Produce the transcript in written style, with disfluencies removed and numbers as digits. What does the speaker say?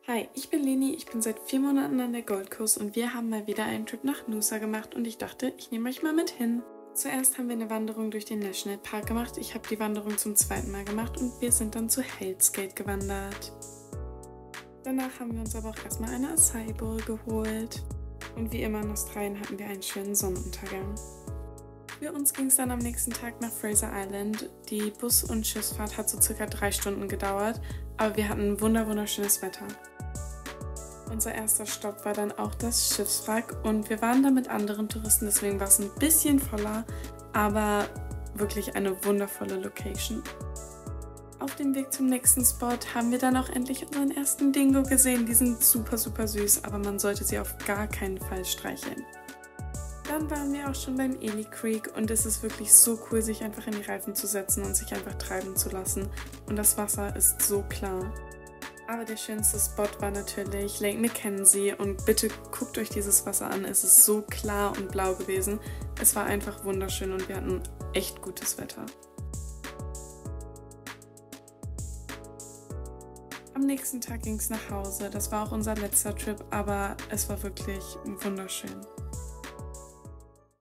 Hi, ich bin Leni, ich bin seit 4 Monaten an der Gold Coast und wir haben mal wieder einen Trip nach Noosa gemacht und ich dachte, ich nehme euch mal mit hin. Zuerst haben wir eine Wanderung durch den National Park gemacht, ich habe die Wanderung zum zweiten Mal gemacht und wir sind dann zu Hell's Gate gewandert. Danach haben wir uns aber auch erstmal eine Acai Bowl geholt und wie immer in Australien hatten wir einen schönen Sonnenuntergang. Für uns ging es dann am nächsten Tag nach Fraser Island. Die Bus- und Schiffsfahrt hat so circa 3 Stunden gedauert, aber wir hatten wunderschönes Wetter. Unser erster Stopp war dann auch das Schiffswrack und wir waren da mit anderen Touristen, deswegen war es ein bisschen voller, aber wirklich eine wundervolle Location. Auf dem Weg zum nächsten Spot haben wir dann auch endlich unseren ersten Dingo gesehen. Die sind super süß, aber man sollte sie auf gar keinen Fall streicheln. Dann waren wir auch schon beim Ely Creek und es ist wirklich so cool, sich einfach in die Reifen zu setzen und sich einfach treiben zu lassen. Und das Wasser ist so klar. Aber der schönste Spot war natürlich Lake Mackenzie und bitte guckt euch dieses Wasser an. Es ist so klar und blau gewesen. Es war einfach wunderschön und wir hatten echt gutes Wetter. Am nächsten Tag ging es nach Hause. Das war auch unser letzter Trip, aber es war wirklich wunderschön.